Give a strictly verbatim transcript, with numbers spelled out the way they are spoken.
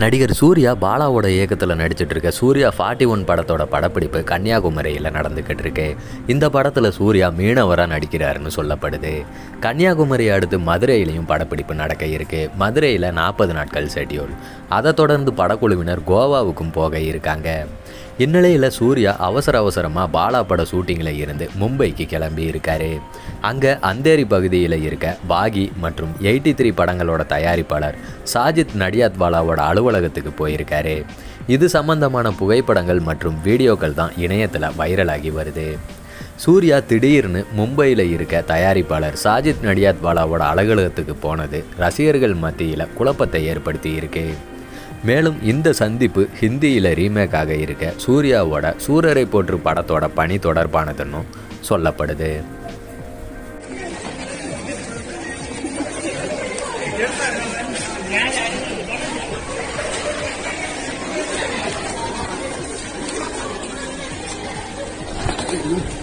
நடிகர் சூர்யா பாலாவோட இயக்கத்தில் நடிச்சிட்டு இருக்க சூர்யா ஃபார்ட்டி ஒன் படத்தோட படப்பிடிப்பு கன்னியாகுமரியில் நடந்துக்கிட்டு இருக்கு. இந்த படத்தில் சூர்யா மீனவராக நடிக்கிறாருன்னு சொல்லப்படுது. கன்னியாகுமரி அடுத்து மதுரையிலையும் படப்பிடிப்பு நடக்க இருக்கு. மதுரையில் நாற்பது நாட்கள் ஷெட்யூல். அதை தொடர்ந்து படக்குழுவினர் கோவாவுக்கும் போக இருக்காங்க. இந்நிலையில் சூர்யா அவசர அவசரமாக பாலா பட ஷூட்டிங்கில் இருந்து மும்பைக்கு கிளம்பி இருக்காரு. அங்கே அந்தேரி பகுதியில் இருக்க பாகி மற்றும் எயிட்டி த்ரீ படங்களோட தயாரிப்பாளர் சாஜித் நடியாத் பாலாவோட அலுவலகத்துக்கு போயிருக்காரு. இது சம்பந்தமான புகைப்படங்கள் மற்றும் வீடியோக்கள் தான் இணையத்தில் வைரலாகி வருது. சூர்யா திடீர்னு மும்பையில் இருக்க தயாரிப்பாளர் சாஜித் நடியாத் பாலாவோட அலுவலகத்துக்கு போனது ரசிகர்கள் மத்தியில் குழப்பத்தை ஏற்படுத்தி இருக்கு. மேலும் இந்த சந்திப்பு ஹிந்தியில் ரீமேக் ஆக இருக்க சூர்யாவோட சூரரை போற்று படத்தோட பணி தொடர்பானதுன்னு சொல்லப்படுது. Thank you.